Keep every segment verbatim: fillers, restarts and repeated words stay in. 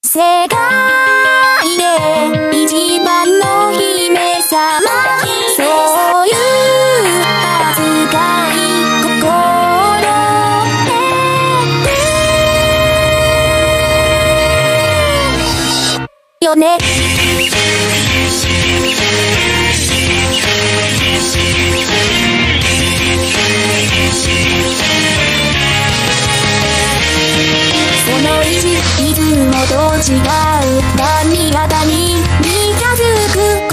世界で一番の姫様、そういう扱い心得てよね。その意地、いつもと違う髪型に近づくこと、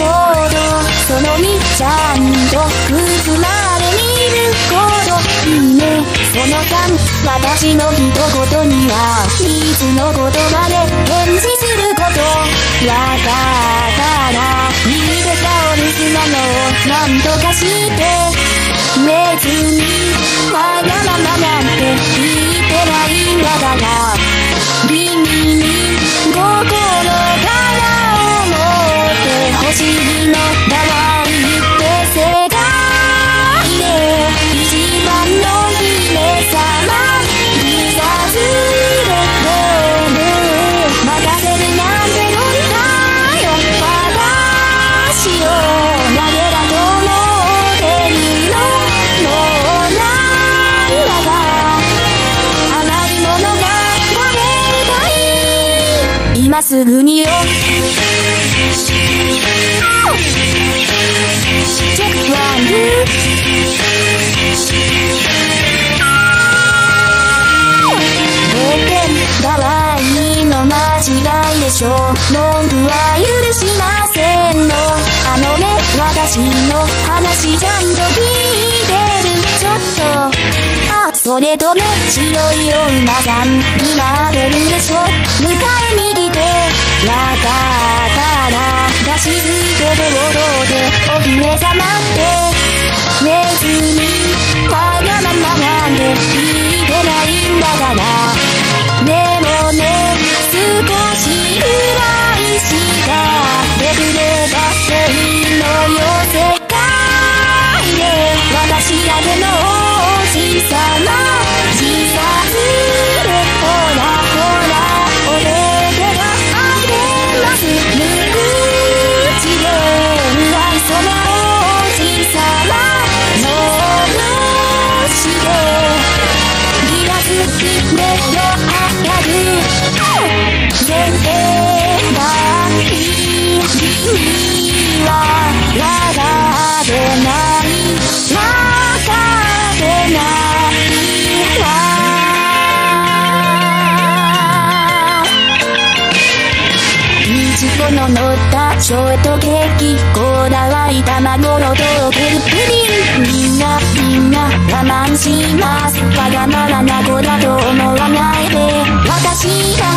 そのみちゃんとくつまで見ること、いいね。そのさん、私の一言にはいつの言葉で返事すること、わかったら見てたお留守なのをなんとかして別にわがままなんて言ってないんだから君に心から思ってほしいのだわ。言って世界で一番の姫様、自殺で任せるなんて無理だよ。私を投げだと思ってるのもうなんだか甘いものが今すぐによ。チェックワンルーだわ、いいの間違いでしょ。文句は許しませんの。あのね、私の話ちゃんと聞いてる。ちょっとあ、それとね、白いお馬さんになれるでしょ。向かい右手わかったら出し付けて踊ってお姫様って別にわがままなんて言ってないんだから。でもね、少しぐらいしかできればっていいのよ。世界で私だけの王子様、自殺でほらほらお手手が開けます。無口で不愛想な王子様、のぶしでギラスでよあやる全部がいい君はわかってないわかってないわ。いちごの乗ったショートケーキ、こだわり卵のとろけるプリン、みんなみんな我慢します。わがままな子だと思わないで、私が